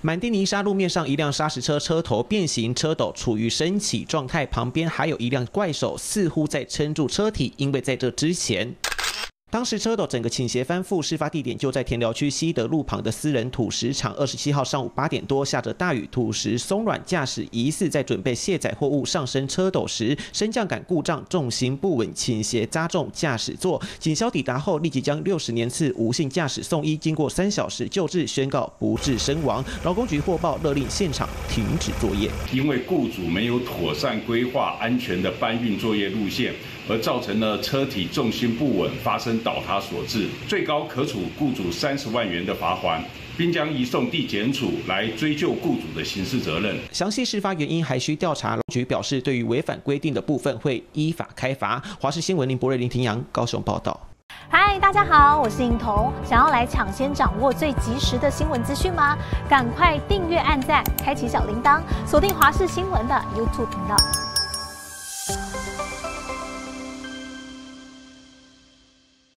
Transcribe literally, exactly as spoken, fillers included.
满地泥沙路面上，一辆砂石车车头变形，车斗处于升起状态，旁边还有一辆怪手，似乎在撑住车体。因为在这之前，当时车斗整个倾斜翻覆，事发地点就在田寮区西德路旁的私人土石场。二十七号上午八点多，下着大雨，土石松软，驾驶疑似在准备卸载货物上升车斗时，升降杆故障，重心不稳，倾斜砸中驾驶座。警消抵达后，立即将六十年次无姓驾驶送医，经过三小时救治，宣告不治身亡。劳工局获报，勒令现场停止作业， 因为雇主没有妥善规划安全的搬运作业路线，而造成了车体重心不稳，发生倒塌所致，最高可处雇主三十万元的罚锾，并将移送地检署来追究雇主的刑事责任。 详细事发原因还需调查。劳局表示，对于违反规定的部分会依法开罚。华视新闻林博瑞、林庭阳高雄报道。 嗨，大家好，我是颖彤。想要来抢先掌握最及时的新闻资讯吗？赶快订阅、按赞、开启小铃铛，锁定华视新闻的 YouTube 频道。